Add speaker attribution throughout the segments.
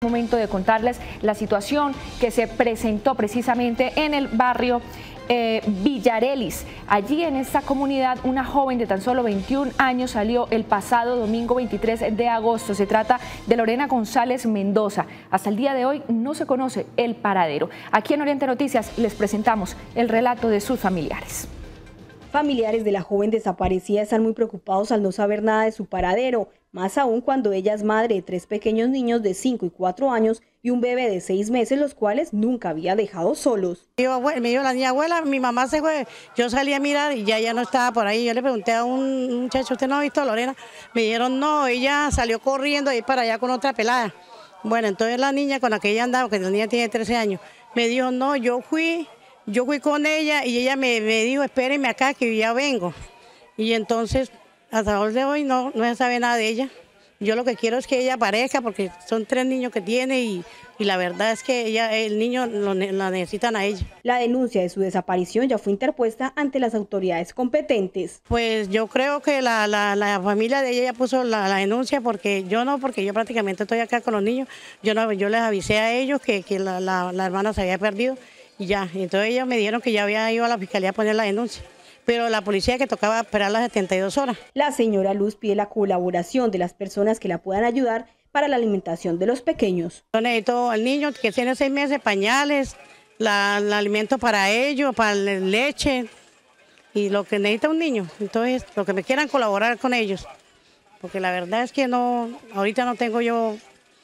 Speaker 1: Momento de contarles la situación que se presentó precisamente en el barrio Villarelis. Allí en esta comunidad una joven de tan solo 21 años salió el pasado domingo 23 de agosto. Se trata de Lorena González Mendoza. Hasta el día de hoy no se conoce el paradero. Aquí en Oriente Noticias les presentamos el relato de sus familiares.
Speaker 2: Familiares de la joven desaparecida están muy preocupados al no saber nada de su paradero, más aún cuando ella es madre de 3 pequeños niños de 5 y 4 años y un bebé de 6 meses, los cuales nunca había dejado solos.
Speaker 3: Me dijo la niña, abuela, mi mamá se fue. Yo salí a mirar y ya no estaba por ahí. Yo le pregunté a un muchacho, ¿usted no ha visto a Lorena? Me dijeron, no, ella salió corriendo ahí para allá con otra pelada. Bueno, entonces la niña con la que ella andaba, que la niña tiene 13 años, me dijo, no, yo fui con ella y ella me dijo, espérenme acá que yo ya vengo. Y entonces, hasta hoy no se sabe nada de ella. Yo lo que quiero es que ella aparezca porque son 3 niños que tiene y la verdad es que el niño la necesitan a ella.
Speaker 2: La denuncia de su desaparición ya fue interpuesta ante las autoridades competentes.
Speaker 3: Pues yo creo que la familia de ella ya puso la denuncia porque yo prácticamente estoy acá con los niños. Yo les avisé a ellos que la hermana se había perdido. Y ya, entonces ellos me dijeron que ya había ido a la fiscalía a poner la denuncia, pero la policía que tocaba esperar las 72 horas.
Speaker 2: La señora Luz pide la colaboración de las personas que la puedan ayudar para la alimentación de los pequeños.
Speaker 3: Yo necesito al niño que tiene 6 meses, pañales, el alimento para ellos, para la leche y lo que necesita un niño. Entonces, lo que me quieran colaborar con ellos, porque la verdad es que no, ahorita no tengo yo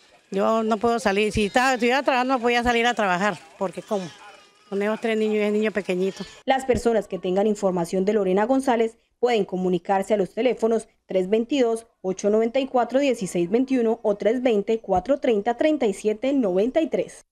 Speaker 3: no puedo salir. Si estuviera trabajando no podía salir a trabajar, porque ¿cómo? Ponemos 3 niños y es niño pequeñito.
Speaker 2: Las personas que tengan información de Lorena González pueden comunicarse a los teléfonos 322-894-1621 o 320-430-3793.